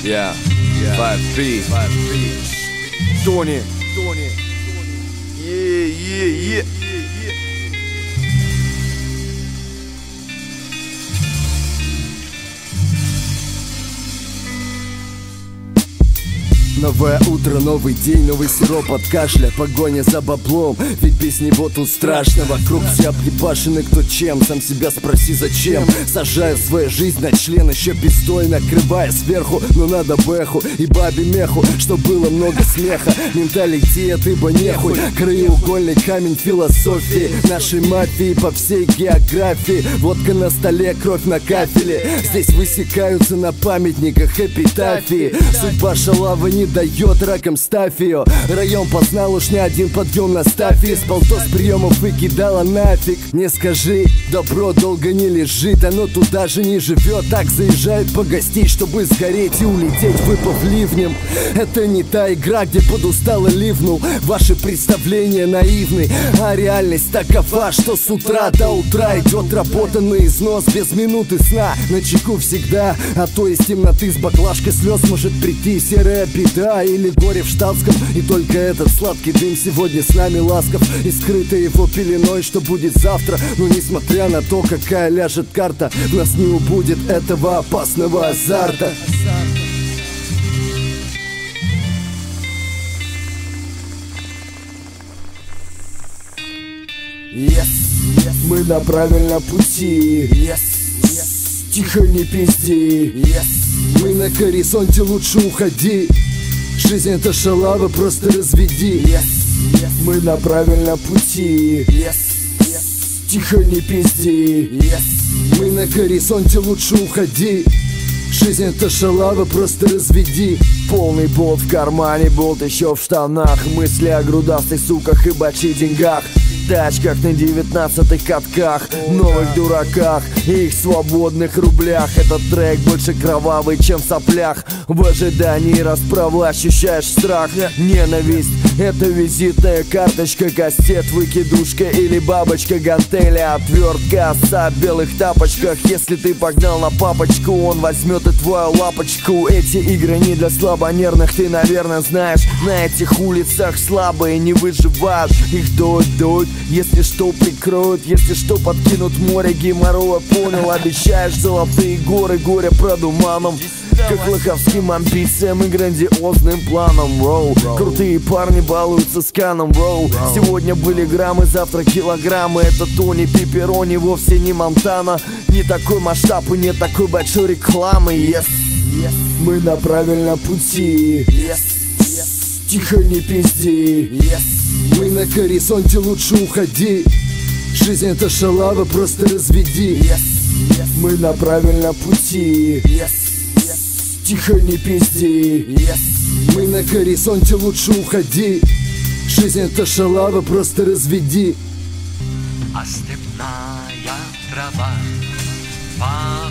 Yeah, 5P, Тони. Yeah. Новое утро, новый день, новый сироп от кашля, погоня за баблом, ведь без него тут страшно. Вокруг все объебашены кто чем, сам себя спроси зачем. Сажаю свою жизнь на член, еще пистой накрывая сверху. Но надо бэху и бабе меху, чтоб было много смеха. Менталитет, ибо нехуй, краеугольный камень философии нашей мафии по всей географии. Водка на столе, кровь на кафеле, здесь высекаются на памятниках эпитафии. Судьба шалавы не дает раком стафию. Район познал уж не один подъем на стафе. С полтос приемов выкидала нафиг. Не скажи, добро долго не лежит, оно туда же не живет. Так заезжает погостить, чтобы сгореть и улететь, выпав ливнем. Это не та игра, где подустало ливнул. Ваши представления наивны, а реальность такова, что с утра до утра идет работа на износ без минуты сна. На чеку всегда, а то из темноты с баклажкой слез может прийти серая беда или горе в штатском. И только этот сладкий дым сегодня с нами ласков и скрыто его пеленой, что будет завтра. Но несмотря на то, какая ляжет карта, в нас не убудет этого опасного азарта. Мы на правильном пути. Тихо, не пизди. Мы на горизонте, лучше уходи. Жизнь это шалава, просто разведи. Мы на правильном пути. Тихо, не пизди. Мы на горизонте, лучше уходи. Жизнь это шалава, просто разведи. Полный болт в кармане, болт еще в штанах. Мысли о грудастых суках и бачьих деньгах, тачках на 19-х катках, новых дураках и их свободных рублях. Этот трек больше кровавый, чем в соплях. В ожидании расправы ощущаешь страх, ненависть. Это визитная карточка, кастет, выкидушка или бабочка, гантели, отвертка, оса в белых тапочках. Если ты погнал на папочку, он возьмет и твою лапочку. Эти игры не для слабонервных, ты, наверное, знаешь. На этих улицах слабые не выживают. Их дуют, если что прикроют, если что подкинут море геморроя. Понял, обещаешь золотые горы, горе продуманом, как лоховским амбициям и грандиозным планом. Роу, крутые парни балуются сканом. Роу, сегодня были граммы, завтра килограммы. Это Тони Пепперони, вовсе не Монтана. Не такой масштаб и не такой большой рекламы. Мы на правильном пути. Тихо, не пизди. Мы на горизонте, лучше уходи. Жизнь это шалава, просто разведи. Мы на правильном пути. Тихо, не пизди. Мы на горизонте, лучше уходи. Жизнь это шалава, просто разведи. А степная трава